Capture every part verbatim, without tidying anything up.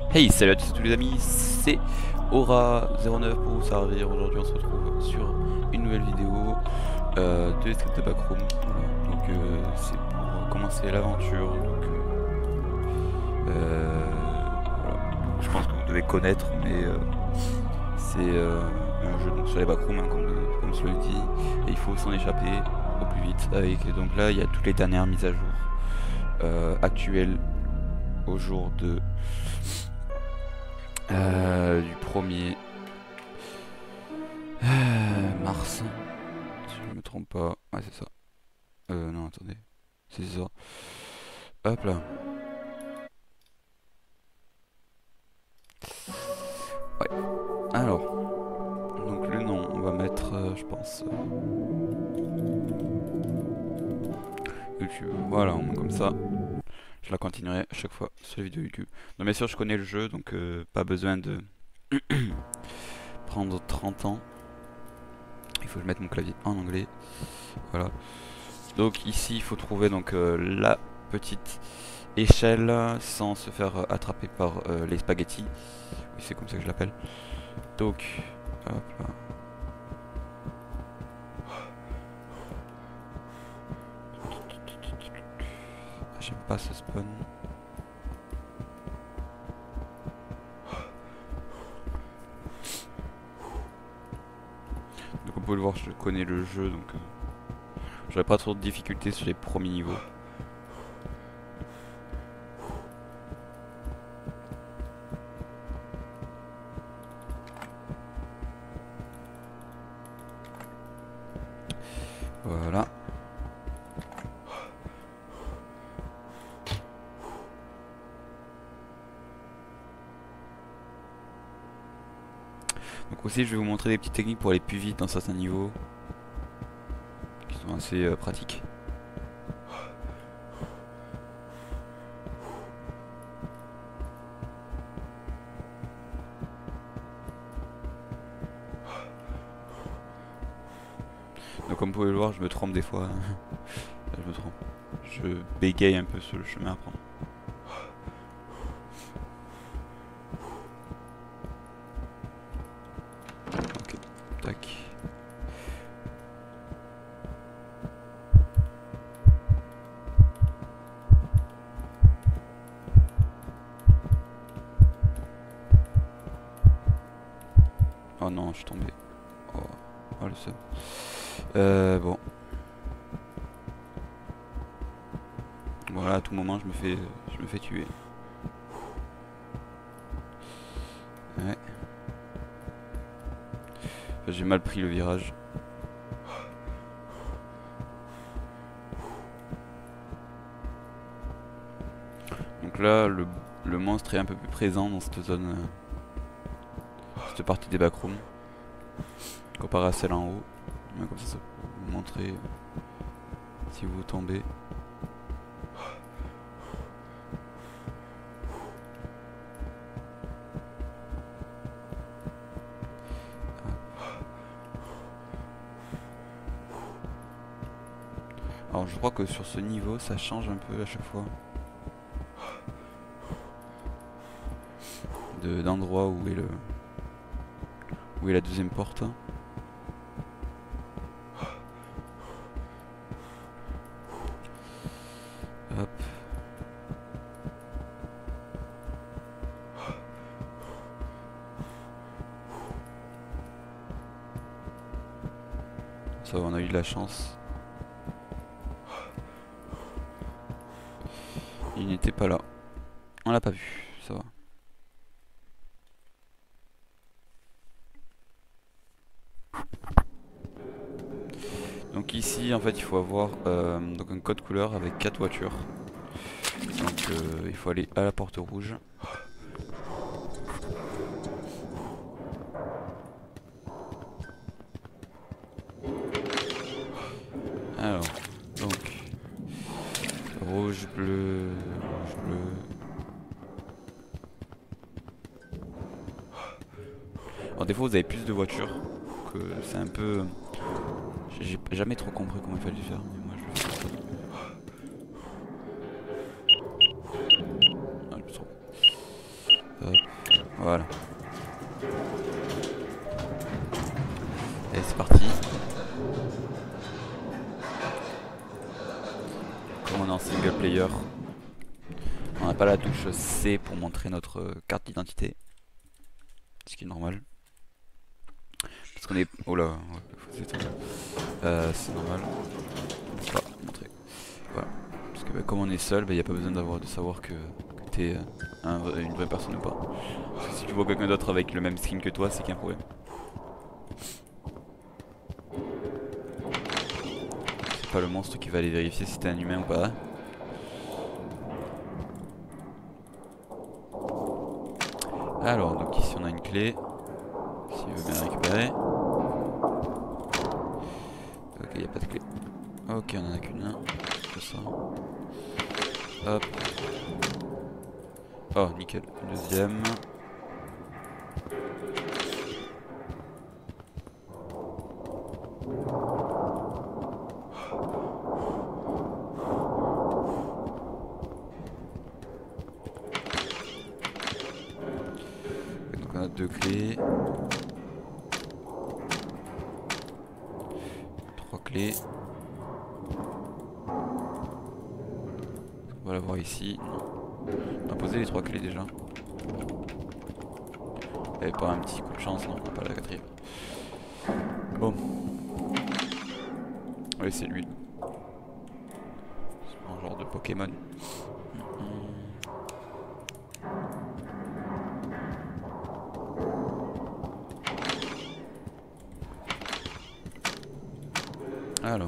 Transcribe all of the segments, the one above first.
Hey, salut à tous et tous les amis, c'est Aura zéro neuf pour vous servir. Aujourd'hui on se retrouve sur une nouvelle vidéo euh, de Escape de Backroom. Voilà. Donc euh, c'est pour commencer l'aventure. Donc euh, euh, voilà. Je pense que vous devez connaître, mais euh, c'est euh, un jeu donc, sur les backrooms, hein, comme, comme je le dis, et il faut s'en échapper au plus vite. Avec donc là il y a toutes les dernières mises à jour euh, actuelles au jour de Euh, du premier euh, mars, si je me trompe pas. Ouais, c'est ça. Euh, non, attendez. C'est ça. Hop là. Ouais. Alors, donc le nom, on va mettre, euh, je pense, euh, YouTube. Voilà, on met comme ça. Je la continuerai à chaque fois sur les vidéos YouTube. Donc, bien sûr, je connais le jeu, donc euh, pas besoin de prendre trente ans. Il faut que je mette mon clavier en anglais. Voilà. Donc ici, il faut trouver donc euh, la petite échelle sans se faire euh, attraper par euh, les spaghettis. Oui, c'est comme ça que je l'appelle. Donc, hop là. Ah, j'aime pas ce spawn. Donc, on peut le voir, je connais le jeu, donc euh, j'aurais pas trop de difficultés sur les premiers niveaux. Voilà. Donc aussi, je vais vous montrer des petites techniques pour aller plus vite dans certains niveaux, qui sont assez euh, pratiques. Donc comme vous pouvez le voir, je me trompe des fois. Je me trompe. Je bégaye un peu sur le chemin à prendre. Ok, tac. Oh non, je suis tombé. Oh, oh le seum. Euh, bon. Voilà, à tout moment, je me fais, je me fais tuer. Ouais. Enfin, j'ai mal pris le virage. Donc là, le, le monstre est un peu plus présent dans cette zone, euh, cette partie des backrooms, comparé à celle en haut. Ouais, comme ça, ça peut vous montrer euh, si vous tombez. Alors je crois que sur ce niveau, ça change un peu à chaque fois. De d'endroit où est le où est la deuxième porte. Hop. Ça va, on a eu de la chance. Il n'était pas là. On l'a pas vu, ça va. Donc ici en fait il faut avoir euh, donc un code couleur avec quatre voitures. Donc euh, il faut aller à la porte rouge. Alors donc rouge, bleu, rouge, bleu. Alors des fois vous avez plus de voitures, que c'est un peu... J'ai jamais trop compris comment il fallait faire, mais moi je le fais comme ça. Ah, je me trompe. Hop, voilà. Allez, c'est parti. Comme on est en single player, on n'a pas la touche C pour montrer notre carte d'identité. Ce qui est normal. Parce qu'on est... Oh là, c'est euh, c'est normal. Pas montrer. Voilà. Parce que bah, comme on est seul, il bah, n'y a pas besoin d'avoir de savoir que, que tu es un, une vraie personne ou pas. Parce que si tu vois quelqu'un d'autre avec le même skin que toi, c'est qu'il y a un problème. C'est pas le monstre qui va aller vérifier si t'es un humain ou pas. Alors, donc ici on a une clé. S'il veut bien la récupérer. Ok, il n'y a pas de clé. Ok, on en a qu'une. C'est ça. Hop. Oh, nickel. Une deuxième. Donc on a deux clés. Trois clés. On va la voir ici. On a posé les trois clés déjà. Il n'y avait pas un petit coup de chance, non, on n'a pas la quatrième. Bon. Oui, c'est lui. C'est un genre de Pokémon. Alors.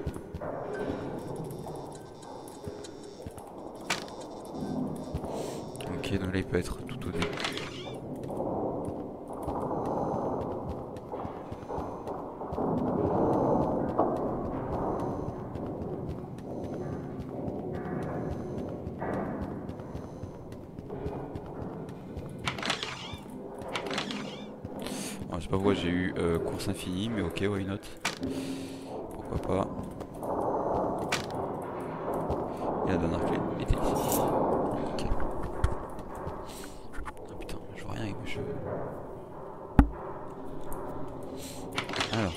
Ok, donc là il peut être tout au début. Alors, je sais pas pourquoi j'ai eu euh, course infinie, mais ok, why not? Pourquoi pas? Et la dernière clé était ici. Ok. Oh putain, je vois rien avec mes cheveux. Alors.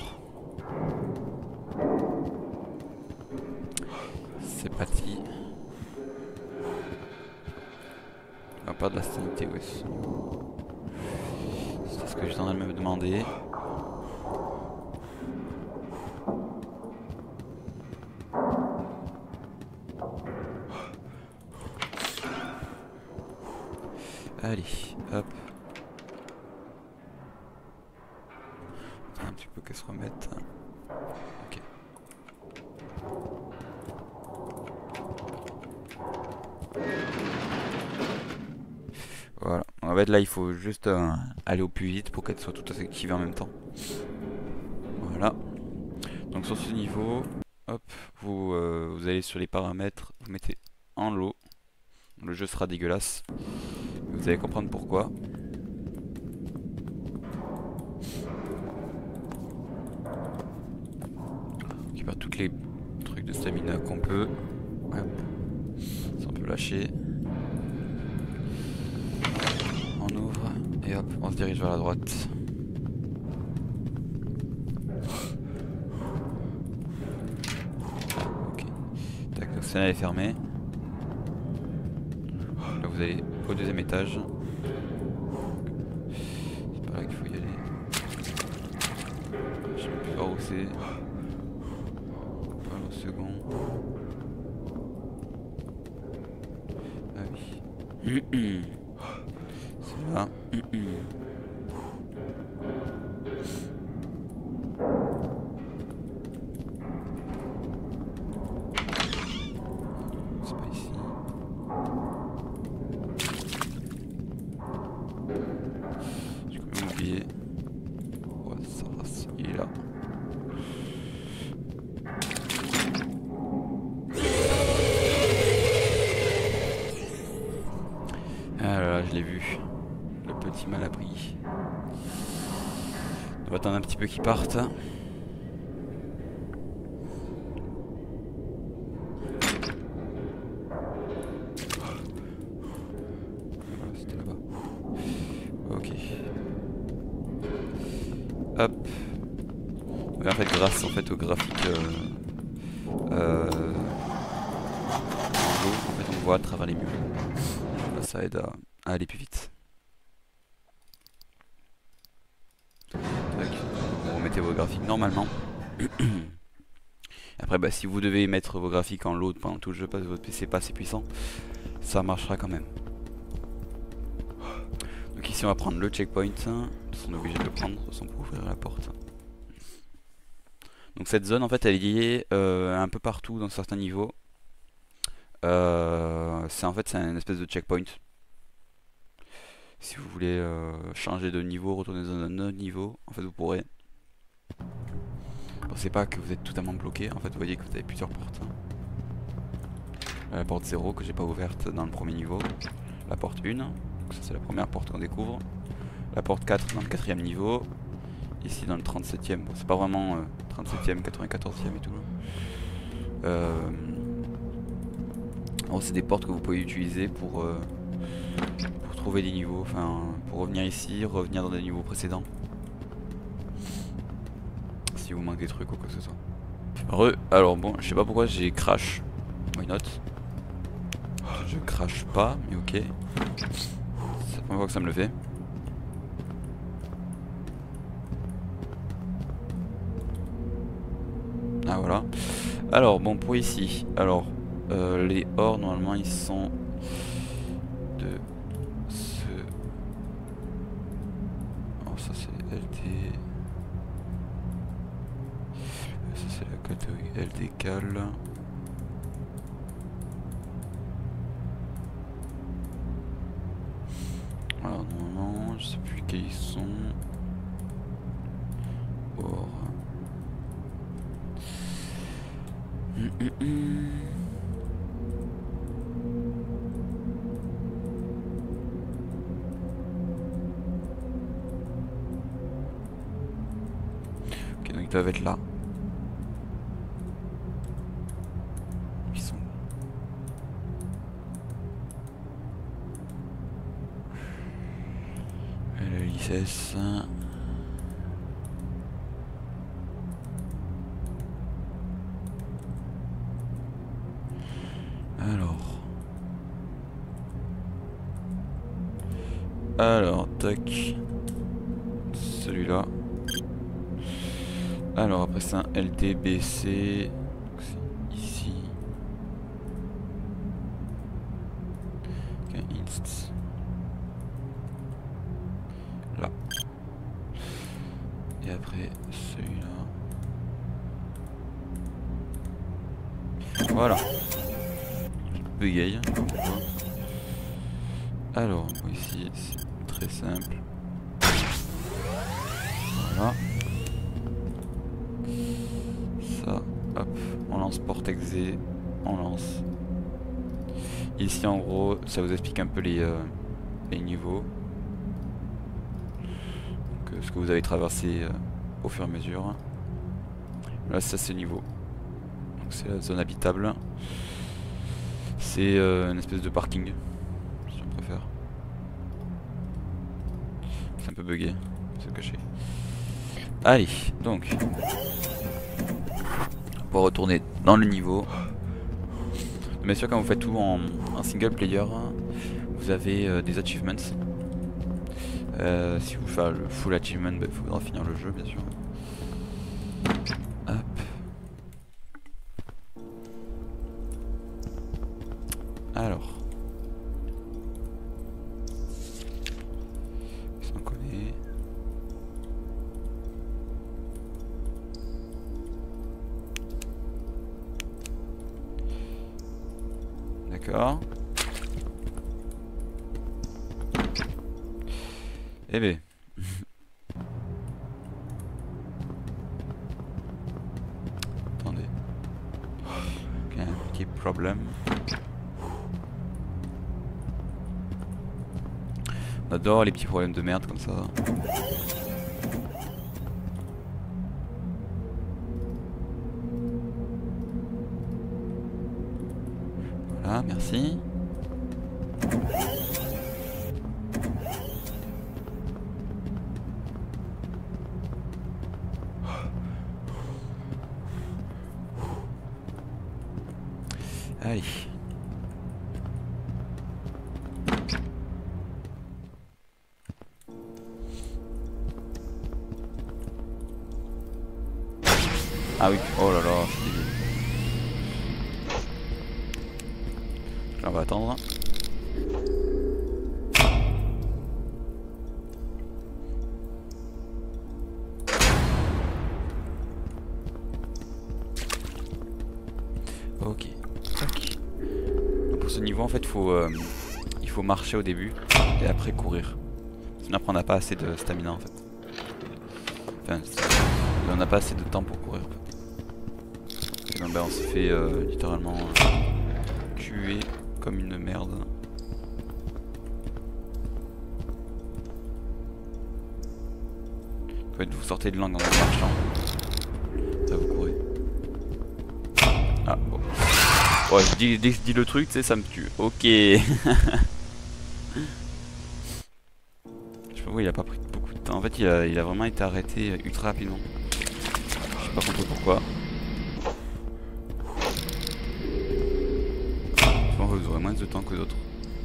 C'est parti. On va perdre la sanité, ouais. C'est ce que j'étais en train de me demander. Allez, hop. Un petit peu qu'elle se remette. Ok. Voilà. En fait là il faut juste euh, aller au plus vite pour qu'elle soit toutes activées en même temps. Voilà. Donc sur ce niveau, hop, vous, euh, vous allez sur les paramètres, vous mettez en low. Le jeu sera dégueulasse. Vous allez comprendre pourquoi. On récupère toutes les trucs de stamina qu'on peut. Hop. Ça on peut lâcher. On ouvre et hop, on se dirige vers la droite. Ok. Tac, donc celle-là est fermée. Là vous allez au deuxième étage. C'est pas là qu'il faut y aller. Je sais plus voir où c'est. Pas au second. Ah oui. C'est là. C'est pas ici. J'ai quand même oublié. Ouais, ça rase. Il est là. Ah là là, je l'ai vu. Le petit mal abri. On va attendre un petit peu qu'il parte. Voilà, c'était là-bas. Ok. Hop. Ouais, en fait, grâce en fait, au graphique euh, euh, en fait, on voit à travers les murs. Là, ça aide à, à aller plus vite. Vous remettez vos graphiques normalement. Après, bah, si vous devez mettre vos graphiques en load pendant tout le jeu parce que votre P C n'est pas assez puissant, ça marchera quand même. Donc ici on va prendre le checkpoint, on est obligé de le prendre sans pour ouvrir la porte. Donc cette zone en fait elle est liée euh, un peu partout dans certains niveaux. Euh, c'est en fait c'est une espèce de checkpoint. Si vous voulez euh, changer de niveau, retourner dans un autre niveau, en fait vous pourrez. Pensez pas que vous êtes totalement bloqué, en fait vous voyez que vous avez plusieurs portes. La porte zéro que j'ai pas ouverte dans le premier niveau. La porte un, ça c'est la première porte qu'on découvre. La porte quatre dans le quatrième niveau. Ici dans le trente-septième, bon, c'est pas vraiment euh, trente-septième, quatre-vingt-quatorzième et tout. Euh... Bon, c'est des portes que vous pouvez utiliser pour, euh, pour trouver des niveaux, enfin pour revenir ici, revenir dans des niveaux précédents. Si vous manquez des trucs ou quoi que ce soit. Re, alors bon, je sais pas pourquoi j'ai crash. Why not? Je crache pas, mais ok. C'est la première fois que ça me le fait. Ah voilà. Alors bon pour ici. Alors euh, les ors normalement ils sont de ce. Oh ça c'est L D. Ça c'est la catégorie L D cal. Alors normalement je sais plus quels ils sont. Or. Hum, hum, hum. Ok, donc ils doivent être là. Ils sont. Le license. Alors. Alors, tac. Celui-là. Alors, après c'est un L D B C. C'est ici. Okay, inst. Là. Et après celui-là. Voilà. Bugaille. Alors, ici c'est très simple. Voilà. Ça, hop, on lance porte exé, on lance. Ici en gros, ça vous explique un peu les, euh, les niveaux. Donc, euh, ce que vous avez traversé euh, au fur et à mesure. Là ça c'est le niveau. Donc c'est la zone habitable. C'est euh, une espèce de parking, si on préfère. C'est un peu bugué, c'est caché. Allez, donc pour retourner dans le niveau. Bien sûr, quand vous faites tout en, en single player, vous avez euh, des achievements. Euh, si vous faites le full achievement, il bah, faudra finir le jeu, bien sûr. Hop. Alors. Qu'est-ce qu'on connaît? D'accord. Eh ben. Attendez. Ok, un petit problème. On adore les petits problèmes de merde comme ça. Voilà, merci. Allez. Ah oui, oh là là, c'est débile. Là on va attendre. Ok. Tac. Pour ce niveau en fait faut euh, il faut marcher au début et après courir. Sinon après on n'a pas assez de stamina en fait. Enfin on n'a pas assez de temps pour courir en fait. Et donc, bah, on s'est fait euh, littéralement euh, tuer comme une merde. En fait vous sortez de langue en marchant. Là vous courez. Ah bon. Ouais, je dis, dès que je dis le truc, tu sais, ça me tue. Ok. Je sais pas, oui, il a pas pris beaucoup de temps. En fait, il a, il a vraiment été arrêté ultra rapidement. Je sais pas compris pourquoi. Je pense que vous aurez moins de temps que d'autres.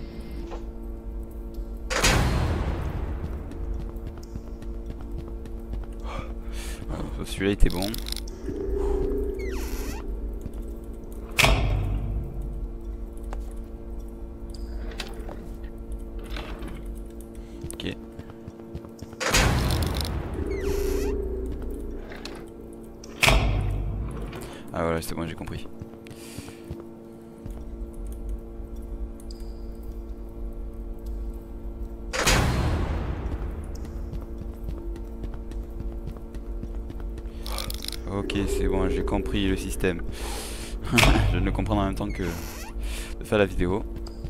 Voilà, celui-là était bon. Ok. Ah voilà, c'est bon, j'ai compris. Ok, c'est bon, j'ai compris le système. Je ne comprends en même temps que de faire la vidéo.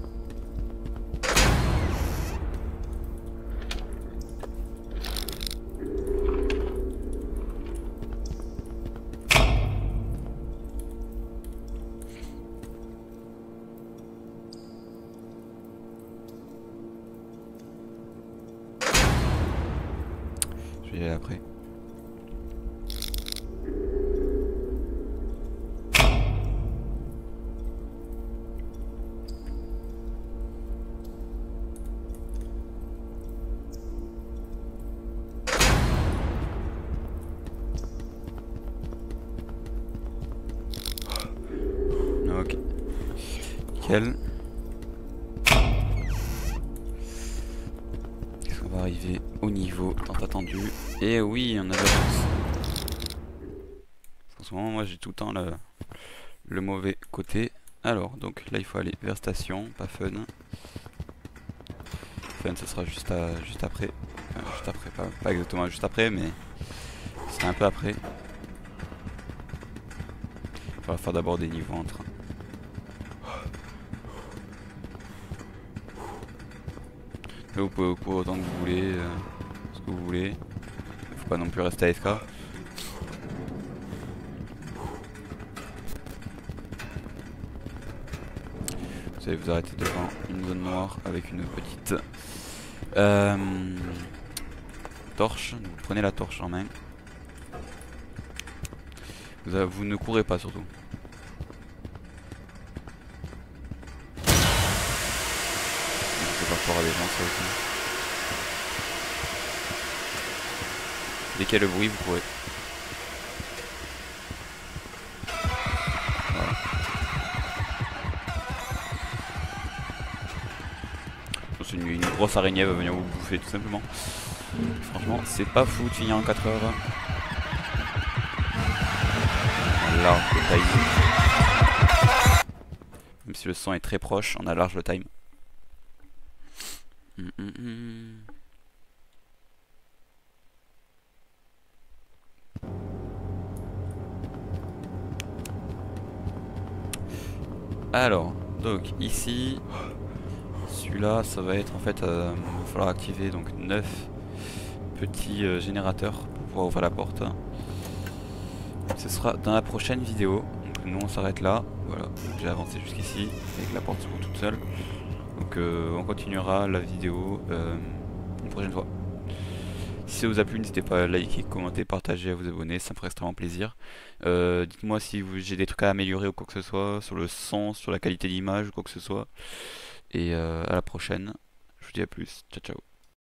Je vais y aller après. Ok. Nickel. On va arriver au niveau tant attendu. Et oui, on a de la chance. En ce moment, moi j'ai tout le temps le, le mauvais côté. Alors, donc là il faut aller vers station, pas fun. Fun, ce sera juste, à, juste après. Enfin, juste après, pas, pas exactement juste après, mais c'est un peu après. Il va faire d'abord des niveaux en train. Là, vous pouvez courir autant que vous voulez, euh, ce que vous voulez. Faut pas non plus rester à F K. Vous allez vous arrêter devant une zone noire avec une petite euh, torche. Donc, prenez la torche en main. Vous, avez, vous ne courez pas surtout. Par rapport à des gens, ça aussi. Dès qu'il y a le bruit, vous courez. Voilà. C'est une, une grosse araignée va venir vous bouffer tout simplement. Franchement, c'est pas fou de finir en quatre heures. Large le time. Même si le son est très proche, on a large le time. Mmh, mmh, mmh. Alors, donc ici, celui-là, ça va être en fait, euh, il va falloir activer donc neuf petits euh, générateurs pour pouvoir ouvrir la porte. Ce sera dans la prochaine vidéo. Donc nous on s'arrête là. Voilà, j'ai avancé jusqu'ici avec la porte s'ouvre toute seule. Donc euh, on continuera la vidéo euh, une prochaine fois. Si ça vous a plu, n'hésitez pas à liker, commenter, partager, à vous abonner, ça me ferait extrêmement plaisir. Euh, dites-moi si vous- j'ai des trucs à améliorer ou quoi que ce soit, sur le son, sur la qualité d'image ou quoi que ce soit. Et euh, à la prochaine. Je vous dis à plus. Ciao ciao.